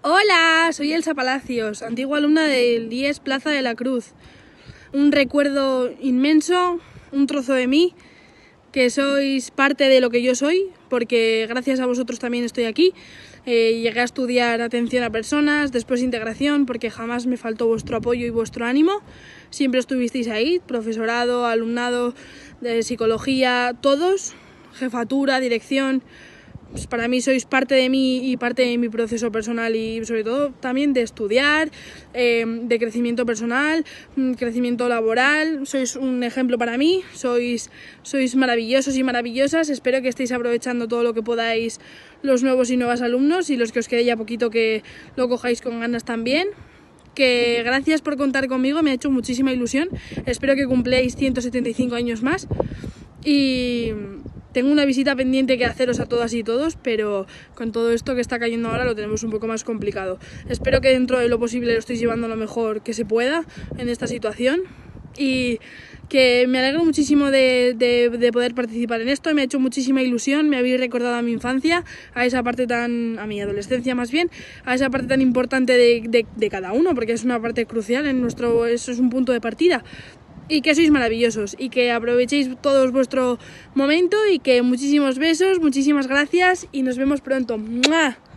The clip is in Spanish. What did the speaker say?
Hola, soy Elsa Palacios, antigua alumna del IES Plaza de la Cruz. Un recuerdo inmenso, un trozo de mí, que sois parte de lo que yo soy, porque gracias a vosotros también estoy aquí. Llegué a estudiar atención a personas, después integración, porque jamás me faltó vuestro apoyo y vuestro ánimo. Siempre estuvisteis ahí, profesorado, alumnado, de psicología, todos, jefatura, dirección. Pues para mí sois parte de mí y parte de mi proceso personal y sobre todo también de estudiar, de crecimiento personal, crecimiento laboral. Sois un ejemplo para mí, sois maravillosos y maravillosas. Espero que estéis aprovechando todo lo que podáis los nuevos y nuevas alumnos, y los que os quede ya poquito que lo cojáis con ganas también. Que gracias por contar conmigo, me ha hecho muchísima ilusión. Espero que cumpláis 175 años más y tengo una visita pendiente que haceros a todas y todos, pero con todo esto que está cayendo ahora lo tenemos un poco más complicado. Espero que dentro de lo posible lo estéis llevando lo mejor que se pueda en esta situación, y que me alegro muchísimo de poder participar en esto. Me ha hecho muchísima ilusión, me habéis recordado a mi infancia, a esa parte a mi adolescencia más bien, a esa parte tan importante de cada uno, porque es una parte crucial en nuestro, eso es un punto de partida. Y que sois maravillosos y que aprovechéis todos vuestro momento, y que muchísimos besos, muchísimas gracias y nos vemos pronto. ¡Mua!